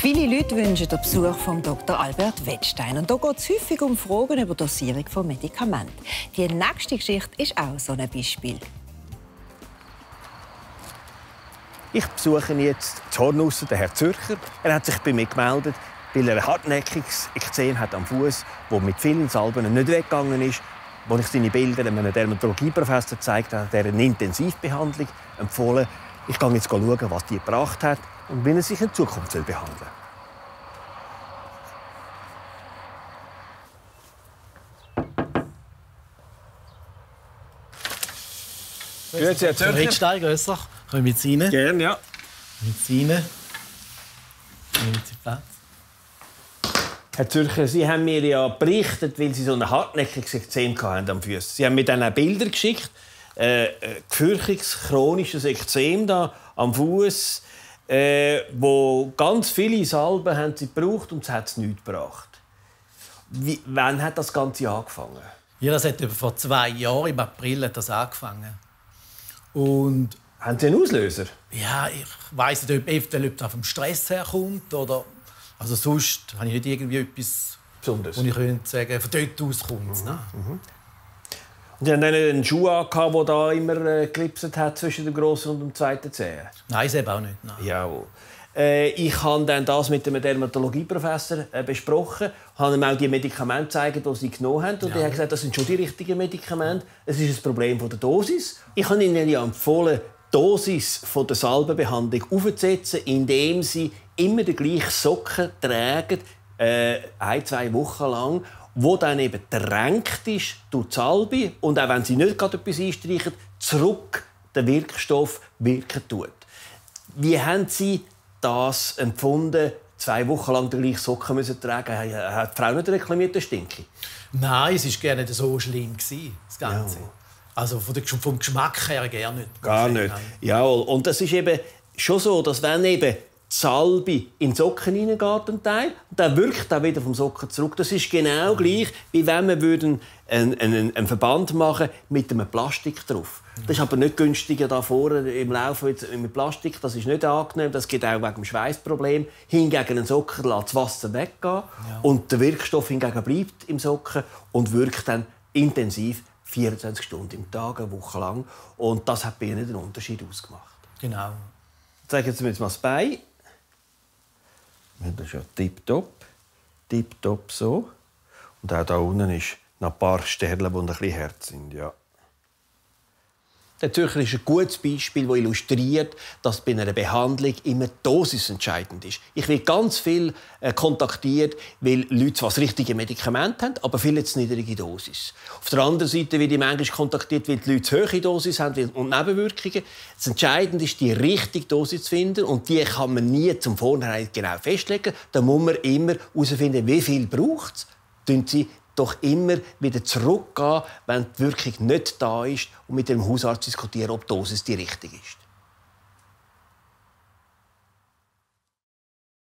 Viele Leute wünschen den Besuch von Dr. Albert Wettstein. Und da geht es häufig um Fragen über die Dosierung von Medikamenten. Die nächste Geschichte ist auch so ein Beispiel. Ich besuche jetzt in Hornussen den Herrn Zürcher. Er hat sich bei mir gemeldet, weil er ein hartnäckiges Ekzem hat am Fuß, das mit vielen Salben nicht weggegangen ist. Als ich seine Bilder einem Dermatologieprofessor gezeigt habe, hat er eine Intensivbehandlung empfohlen. Ich gehe jetzt schauen, was die gebracht hat und wie er sich in Zukunft behandeln soll. Grüezi, Herr Zürcher. Rittstein, grösser. Kommen wir jetzt rein? Gerne, ja. Jetzt rein. Nehmen Sie Platz. Herr Zürcher, Sie haben mir ja berichtet, weil Sie so ein hartnäckiges Ekzem hatten am Fuß. Sie haben mir dann auch Bilder geschickt. Gefürchtiges, chronisches Ekzem da am Fuß, wo ganz viele Salben haben Sie gebraucht und es hat nichts gebracht. Wann hat das Ganze angefangen? Ja, das hat vor 2 Jahren, im April, hat das angefangen. Und haben Sie einen Auslöser? ja, ich weiss nicht, ob das vom Stress herkommt oder... Also sonst habe ich nicht irgendwie etwas, Besonderes, wo ich könnte sagen, von dort aus kommt es. Und Sie haben dann einen Schuh angehabt, der da immer geklipst hat zwischen dem grossen und dem zweiten Zehen? Nein, das eben auch nicht. Nein. Jawohl. Ich habe dann das mit dem Dermatologieprofessor besprochen, habe ihm auch die Medikamente gezeigt, die sie genommen haben. Und er hat gesagt, das sind schon die richtigen Medikamente. Es ist ein Problem der Dosis. Ich habe Ihnen ja empfohlen, die Dosis der Salbenbehandlung aufzusetzen, indem Sie immer den gleichen Socken tragen, 1-2 Wochen lang, wo dann eben tränkt ist durch die Salbe und auch wenn Sie nicht gerade etwas einstreichen, zurück den Wirkstoff wirken tut. Wie haben Sie das empfunden, 2 Wochen lang den gleichen Socken müssen tragen? Hat die Frau nicht reklamiert, der Stinky? Nein, es war gar nicht so schlimm, das Ganze. Ja. Also vom Geschmack her gar nicht. Gar nicht. Ja, und das ist eben schon so, dass wenn eben die Salbe in den Socken hineingeht, und dann wirkt er wieder vom Socken zurück. Das ist genau gleich, wie wenn wir einen Verband machen mit einem Plastik drauf. Das ist aber nicht günstiger da vorne im Laufen mit Plastik. Das ist nicht angenehm. Das geht auch wegen dem Schweißproblem. Hingegen ein Socken lässt das Wasser weggehen und der Wirkstoff hingegen bleibt im Socken und wirkt dann intensiv 24 Stunden im Tag, eine Woche lang. Und das hat bei Ihnen den Unterschied ausgemacht. Genau. Zeigen Sie mir jetzt mal das Bein. Das ist ja tipptopp. Tipptopp so. Und auch da unten ist noch ein paar Sterne, die ein bisschen hart sind. Ja. Der Zürcher ist ein gutes Beispiel, das illustriert, dass bei einer Behandlung immer die Dosis entscheidend ist. Ich werde ganz viel kontaktiert, weil Leute zwar das richtige Medikament haben, aber viel zu niedrige Dosis. Auf der anderen Seite werde ich manchmal kontaktiert, weil die Leute zu hohe Dosis haben und Nebenwirkungen. Das Entscheidende ist, die richtige Dosis zu finden und die kann man nie zum Vornherein genau festlegen. Da muss man immer herausfinden, wie viel braucht es. Sie doch immer wieder zurückgehen, wenn die Wirkung nicht da ist und mit dem Hausarzt diskutieren, ob die Dosis die richtige ist.